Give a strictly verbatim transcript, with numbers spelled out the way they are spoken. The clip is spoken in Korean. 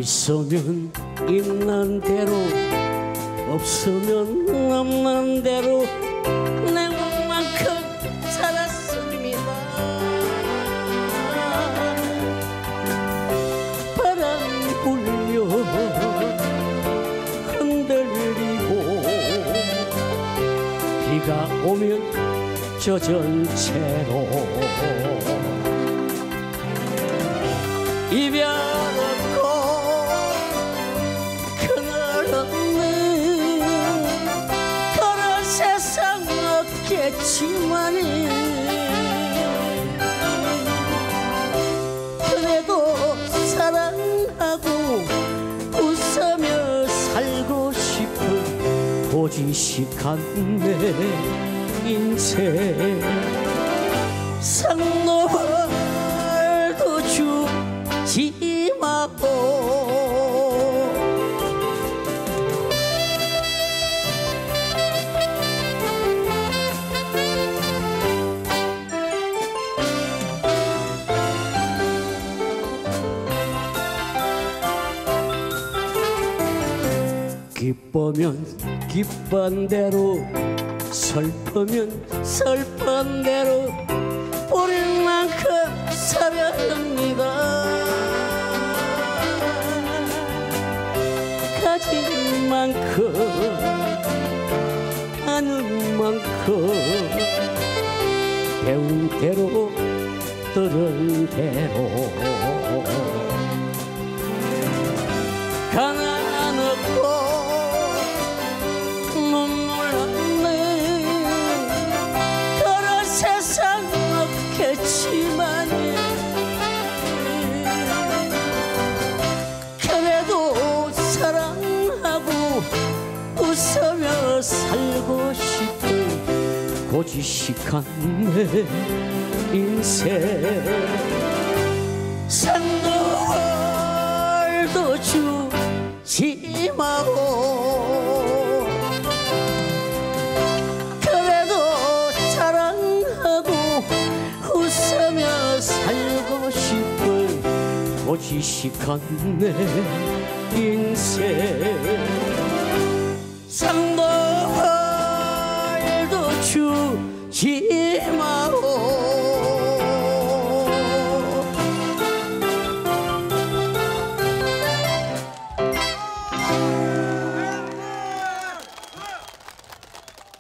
있으면 있는 대로, 없으면 없는 대로 내 맘만큼 살았습니다. 바람 불며 흔들리고 비가 오면 젖은 채로 이별 없고 그늘 없는 그런 세상 없겠지만 그래도 사랑하고 웃으며 살고 싶은 고지식한 내 인생. 상노발도 주지 마고 기쁘면 기쁜 대로, 슬프면 슬픈 대로 우린 만큼 살아갑니다. 가진 만큼 아는 만큼 배운 대로 들은 대로 가난 없고 눈물 없는 그런 세상 없겠지만 그래도 사랑하고 웃으며 살고 싶은 고지식한 내 인생. 산돌도 주지 마고 그래도 사랑하고 웃으며 살고 싶은 고지식한 내 인생. 상도도 주지